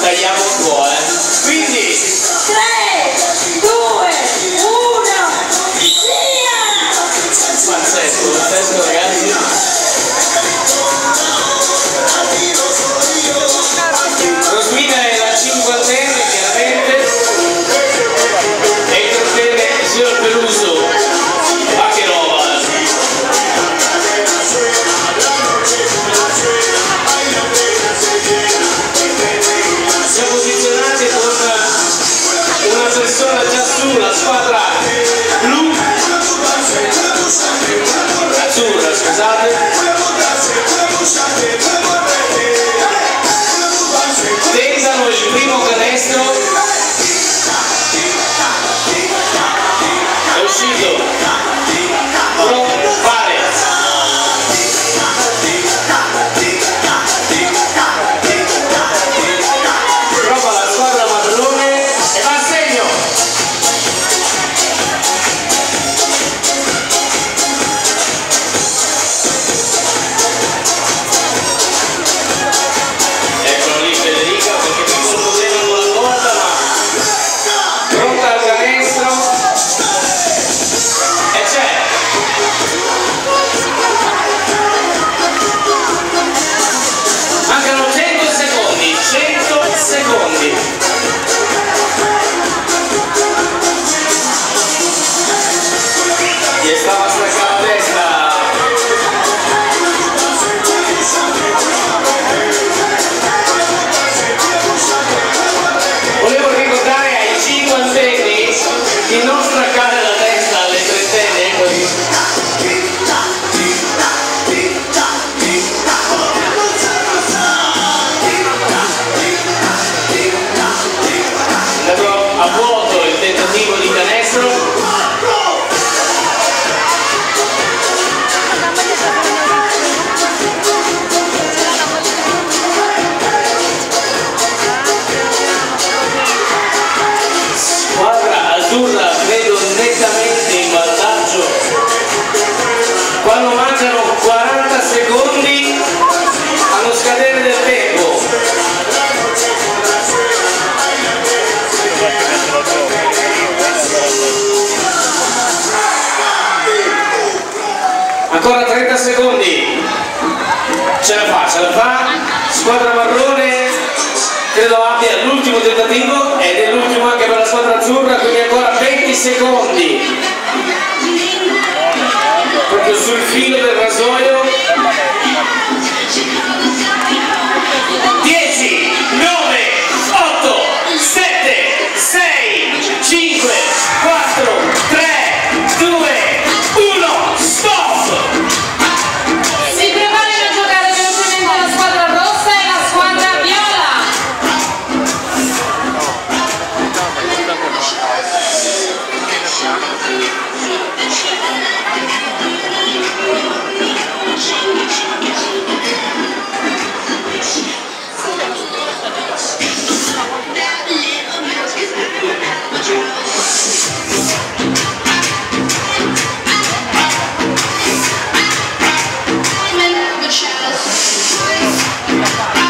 tagliamo un po', quindi 3, 2, 1, via! pazzesco ragazzi. Rosmina è la cinquantenne chiaramente, e il trottenne il signor Peluso, ma che roba! Siamo posizionati con una persona già sulla squadra blu, azzurra, scusate. Tentano il primo canestro, è uscito, però vale. Prova la squadra marrone e va a segno. Eccolo lì Federica, perché piccolo problema con la porta, ma pronta al canestro e c'è. Mancano 100 secondi, 100 secondi. Gli stava staccando la testa. Volevo ricordare ai cinquantenni di non staccare la testa alle trentenni, così. Andato a vuoto il tentativo di canestro. Squadra azzurra vedo nettamente in vantaggio quando mancano 40 secondi allo scadere del tempo. Ancora 30 secondi, ce la fa, squadra marrone credo abbia l'ultimo tentativo ed è l'ultimo anche per la squadra azzurra, quindi ancora 20 secondi, proprio sul filo del rasoio. 10, 9, 8, 7, 6, 5, 4, 3, 2, 1, stop! Si preparano a giocare velocemente la squadra rossa e la squadra viola.